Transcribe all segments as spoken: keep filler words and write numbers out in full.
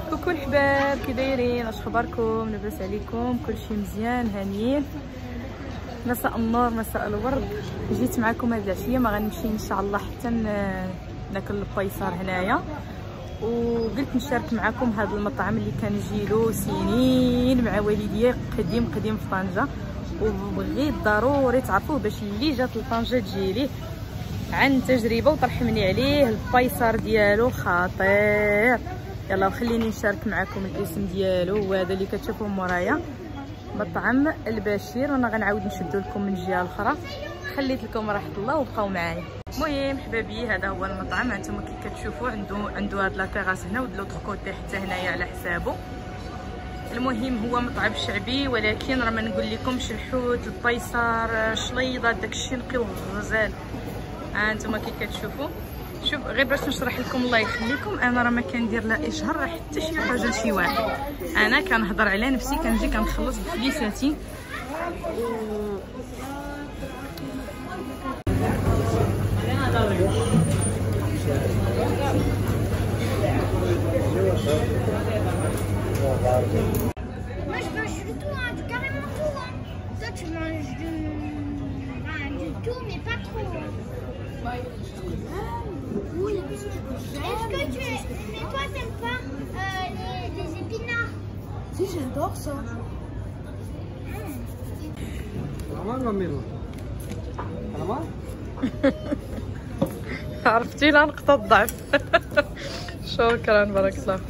كوكو الحباب، كي دايرين؟ اش اخباركم؟ لاباس عليكم؟ كلشي مزيان هانيين؟ مساء النور مساء الورد. جيت معكم هاد العشيه، ما غنمشي ان شاء الله حتى ناكل البيصار هنايا، وقلت نشارك معكم هذا المطعم اللي كنجيلو سنين مع والديا قديم قديم في طنجه، وبغيت ضروري تعرفوه باش اللي جات لطنجه تجي ليه عن تجربه وترحمني عليه. البيصار ديالو خطير. يلا وخليني نشارك معكم الاسم ديالو، هو هذا اللي كتشوفوه مورايا، مطعم البشير، وانا غنعاود نشدو لكم من جهه اخرى. خليت لكم راحه الله وبقاو معايا. المهم حبابي، هذا هو المطعم، هانتوما كي كتشوفوا عنده عنده هاد لا تيراس هنا ود لوطخ كوتي حتى هنايا على حسابه. المهم هو مطعم شعبي، ولكن راه ما نقول لكمش الحوت البيصار شليضه داكشي نقي وغزال. ها انتما كي كتشوفوا. شوف غير باش نشرح لكم الله يخليكم، انا راه ما كندير لا اجهر حتى شي حاجه لشي واحد، انا كنهضر على نفسي، كنجي كنخلص بفليساتي. Moi je mange du tout, hein, carrément tout. Hein. Toi tu manges du, enfin, du tout, mais pas trop. Hein. Oui. Est-ce que tu es... Mais toi t'aimes pas euh, les, les épinards? Si, j'adore ça. عرفتي لا نقطة الضعف. شكرا بارك الله.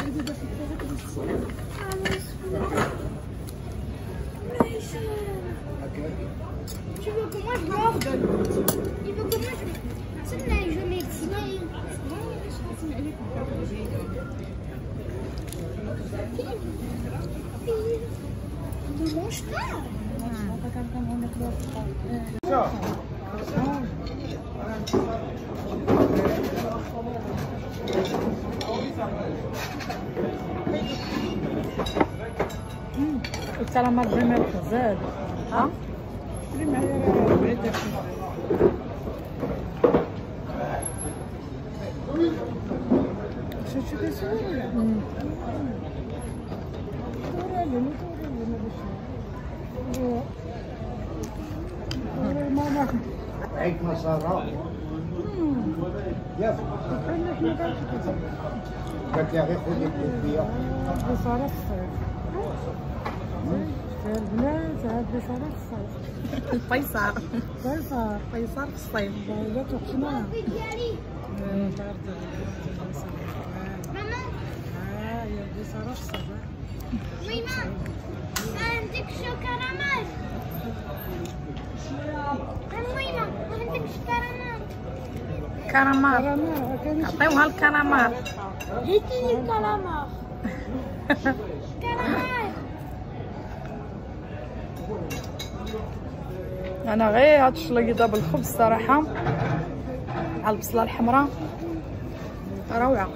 Tu veux que moi je morde? Il veut que moi je... Celle-là, je mets ici. Ne mange pas. الكراميل جمال غزال. ها عيد مسارة يا قالت لي غير خذي الكوفية. بصارة الصيف في البنات، هاد بصارة الصيف. البيصار بيصار البيصار في الصيف. لا تحشمها. ها هي بصارة في الصيف. Oui, maman. عندك شو كراميل؟ أمي ما عندك شو كراميل؟ كراميل، عطيوها الكراميل. هاتي لي الكراميل. كراميل. انا غير هاد الشليضه بالخبز صراحه على البصله الحمراء روعه.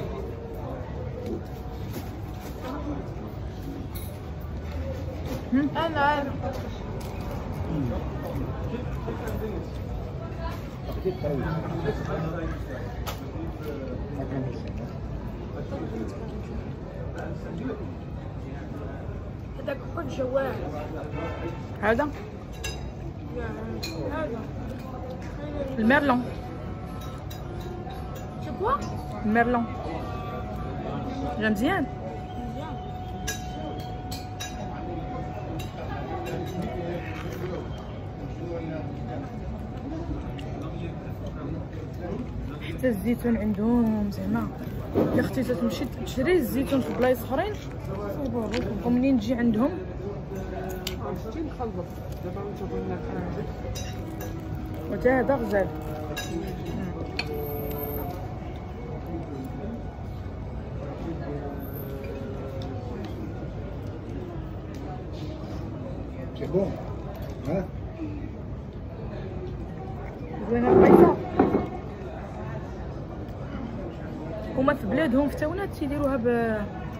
انا انا هذاك كل جوال. هذا هذا الميرلون. شو كوا؟ الميرلون جا مزيان. حتى الزيتون عندهم زعما، يا اختي تمشي تشري الزيتون في بلايص اخرين ومنين تجي عندهم وتا هذا غزال. سي بون ها زوينه البيضه. هما في بلادهم في تاونات تيديروها ب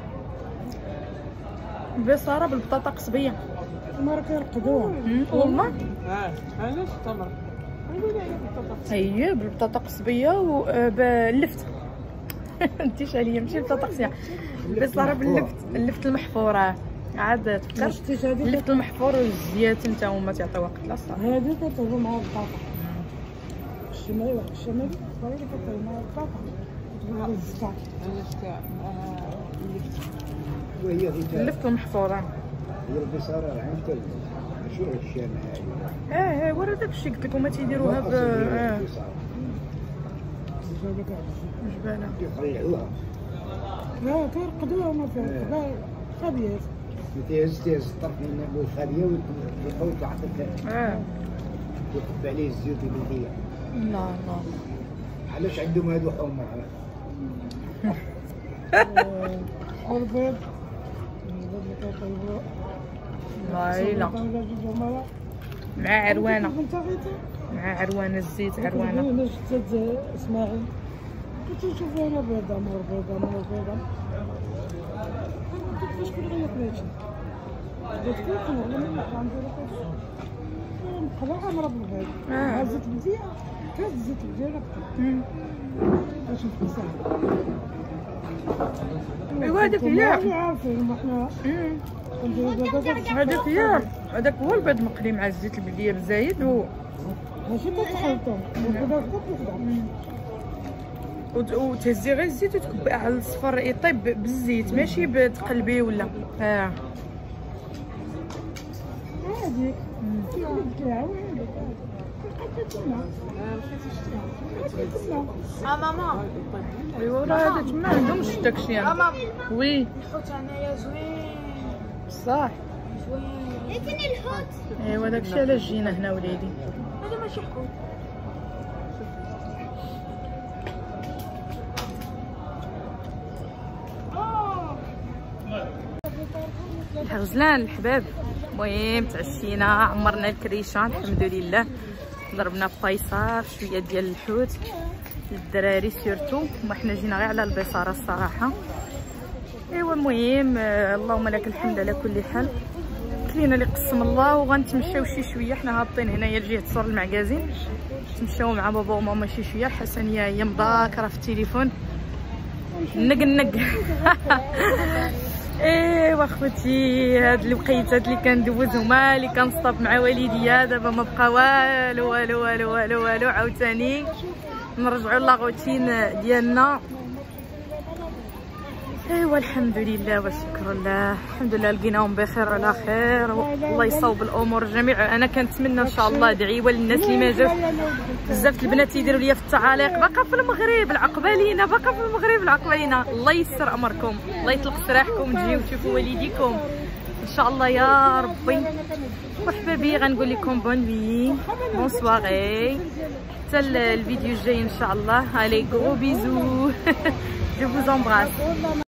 بصاره بالبطاطا قصبيه. هما راه كيرقدوها والله. اه علاش التمر؟ هي بالبطاطا قصبيه وباللفت. انتيش عليا ماشي بطاطا قصيه، البصاره باللفت اللفت المحفوره عاد تفكرت اللفت المحفور والزيات انت هما تعطيو وقت لا صح. هذه كتهضر مع البطاطا الشمالي واحد الشمالي صغير كتهضر مع البطاطا كتبغي الزكاة وهي هي اللفت المحفوره هي البصاره عند ماشي الشام هاي. اه اه ورا داكشي قلت لكم ما تيديروها ب اه جبانه يخلعوها لا كيرقدوها وما فيها خبيث تيهز تيهز الطرف من الخابيه ويبقاو تعطيك اه يكب عليه الزيوت البلديه. لا لا علاش عندهم هادو حمر؟ والبيض البيض اللي كيطيبوه والله لا مع عروانه مع عروانه الزيت عروانه. انا شفت اسماعيل كنت نشوف انا بيضه مور بيضه مور بيضه كيفاش كنت غياكل هادشي قلت كيف نغلى من المطعم ديالك نبقى عامره بالبيض مع الزيت مزيان كاس الزيت مزيان باش نفكسها. ايوا هذاك هي عارفين حنا هذاك هي هذاك هو البيض مقلي مع الزيت البلديه بزايد و ماشي كتخلطو البيض وحده وتهزي غير الزيت وتكبي على الصفر يطيب بالزيت ماشي بتقلبيه ولا اه هذيك كاع اه ماما ايوا راه هذا تما عندهمش داكشي يعني. ماما وي الحوت هنايا زوين صح زوين لكن الحوت ايوا داكشي علاش جينا هنا وليدي. هذا ماشي حوت غزلان الحباب. المهم تعشينا عمرنا الكريشه الحمد لله ضربنا بطيصه شويه ديال الحوت للدراري سيرتو وحنا جينا غير على البصاره الصراحه. ايوا المهم اللهم لك الحمد على كل حال كلينا اللي قسم الله وغنتمشاو شي شويه حنا هابطين هنايا لجهه سور المعكازين نتمشاو مع بابا وماما شي شويه. حسنيه هي مذاكره في التليفون نق نق ايوا اخوتي هاد الوقيتات اللي كندوز هما اللي كنصطاب مع والديا. دابا ما بقى والو والو والو والو والو عاوتاني نرجعوا لاغوتين ديالنا. ايوا الحمد لله وشكر الله الحمد لله لقيناهم بخير على خير والله يصوب الامور جميع. انا كنتمنى ان شاء الله دعيوه للناس اللي ما جاوش. بزاف البنات يديروا لي في التعاليق باقا في المغرب العقبه لينا باقا في المغرب العقبه لينا. الله يسر امركم الله يطلق سراحكم تجيو تشوفوا والديكم ان شاء الله يا ربي. وحبابي غنقول لكم بون نوي بون سواغي حتى الفيديو الجاي ان شاء الله. علي غرو بيزو جو فوز امبراس.